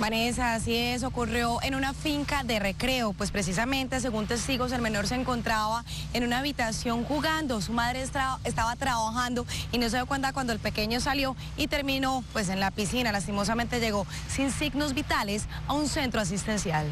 Vanessa, así es, ocurrió en una finca de recreo, pues precisamente, según testigos, el menor se encontraba en una habitación jugando. Su madre estaba trabajando y no se dio cuenta cuando el pequeño salió y terminó pues en la piscina. Lastimosamente llegó sin signos vitales a un centro asistencial.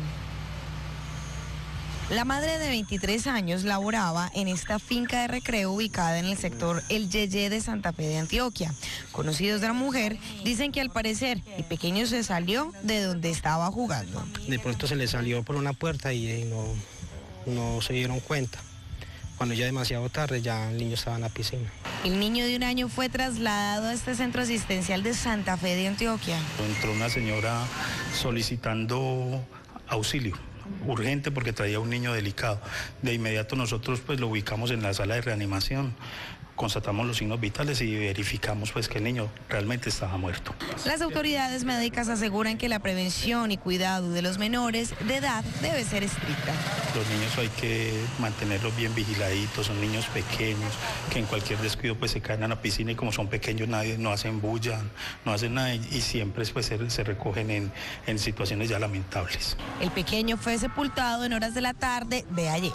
La madre de 23 años laboraba en esta finca de recreo ubicada en el sector El Yeye de Santa Fe de Antioquia. Conocidos de la mujer dicen que al parecer el pequeño se salió de donde estaba jugando. De pronto se le salió por una puerta y no se dieron cuenta. Cuando ya demasiado tarde ya el niño estaba en la piscina. El niño de 1 año fue trasladado a este centro asistencial de Santa Fe de Antioquia. Entró una señora solicitando auxilio urgente porque traía un niño delicado. De inmediato nosotros pues lo ubicamos en la sala de reanimación, constatamos los signos vitales y verificamos pues que el niño realmente estaba muerto. Las autoridades médicas aseguran que la prevención y cuidado de los menores de edad debe ser estricta. Los niños hay que mantenerlos bien vigiladitos, son niños pequeños que en cualquier descuido pues se caen a la piscina y como son pequeños no hacen bulla, no hacen nada y siempre pues se recogen en situaciones ya lamentables. El pequeño fue sepultado en horas de la tarde de ayer.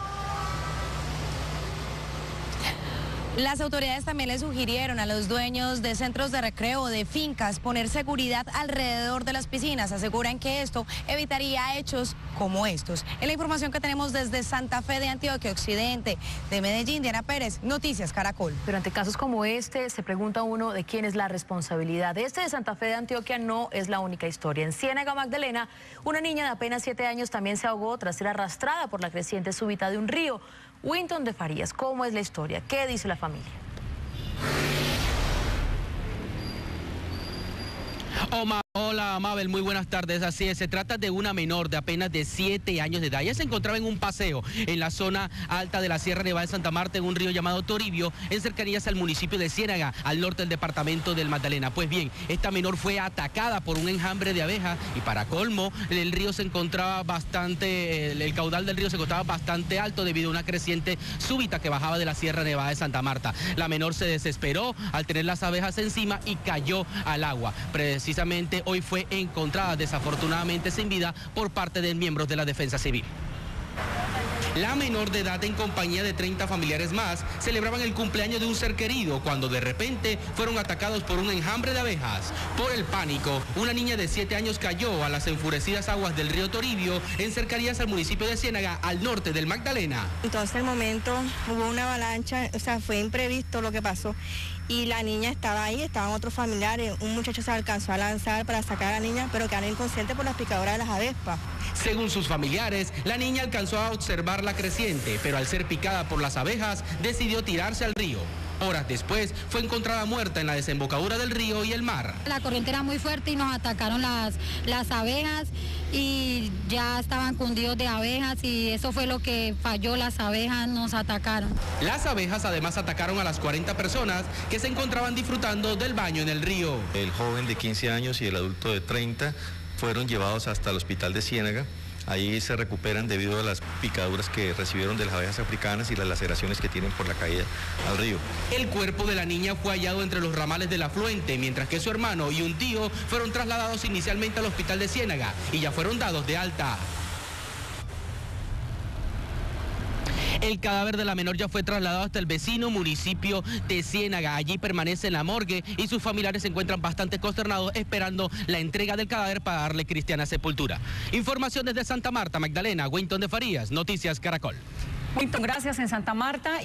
Las autoridades también le sugirieron a los dueños de centros de recreo o de fincas poner seguridad alrededor de las piscinas. Aseguran que esto evitaría hechos como estos. Es la información que tenemos desde Santa Fe de Antioquia, occidente de Medellín. Diana Pérez, Noticias Caracol. Pero ante casos como este se pregunta uno de quién es la responsabilidad. Este de Santa Fe de Antioquia no es la única historia. En Ciénaga, Magdalena, una niña de apenas 7 años también se ahogó tras ser arrastrada por la creciente súbita de un río. Winton de Farías, ¿cómo es la historia? ¿Qué dice la familia? Hola Mabel, muy buenas tardes. Así es, se trata de una menor de apenas de 7 años de edad. Ella se encontraba en un paseo en la zona alta de la Sierra Nevada de Santa Marta, en un río llamado Toribio, en cercanías al municipio de Ciénaga, al norte del departamento del Magdalena. Pues bien, esta menor fue atacada por un enjambre de abejas y para colmo, el río se encontraba bastante, el caudal del río se encontraba bastante alto debido a una creciente súbita que bajaba de la Sierra Nevada de Santa Marta. La menor se desesperó al tener las abejas encima y cayó al agua. Precisamente hoy fue encontrada desafortunadamente sin vida por parte de miembros de la Defensa Civil. La menor de edad, en compañía de 30 familiares más, celebraban el cumpleaños de un ser querido cuando de repente fueron atacados por un enjambre de abejas. Por el pánico, una niña de 7 años cayó a las enfurecidas aguas del río Toribio, en cercanías al municipio de Ciénaga, al norte del Magdalena. Entonces, el momento hubo una avalancha, o sea, fue imprevisto lo que pasó. Y la niña estaba ahí, estaban otros familiares, un muchacho se alcanzó a lanzar para sacar a la niña, pero quedó inconsciente por las picaduras de las avispas. Según sus familiares, la niña alcanzó a observar la creciente, pero al ser picada por las abejas, decidió tirarse al río. Horas después, fue encontrada muerta en la desembocadura del río y el mar. La corriente era muy fuerte y nos atacaron las abejas y ya estaban cundidos de abejas y eso fue lo que falló, las abejas nos atacaron. Las abejas además atacaron a las 40 personas que se encontraban disfrutando del baño en el río. El joven de 15 años y el adulto de 30 fueron llevados hasta el hospital de Ciénaga. Ahí se recuperan debido a las picaduras que recibieron de las abejas africanas y las laceraciones que tienen por la caída al río. El cuerpo de la niña fue hallado entre los ramales del afluente, mientras que su hermano y un tío fueron trasladados inicialmente al hospital de Ciénaga y ya fueron dados de alta. El cadáver de la menor ya fue trasladado hasta el vecino municipio de Ciénaga. Allí permanece en la morgue y sus familiares se encuentran bastante consternados esperando la entrega del cadáver para darle cristiana sepultura. Información desde Santa Marta, Magdalena, Winton de Farías, Noticias Caracol. Winton, gracias en Santa Marta.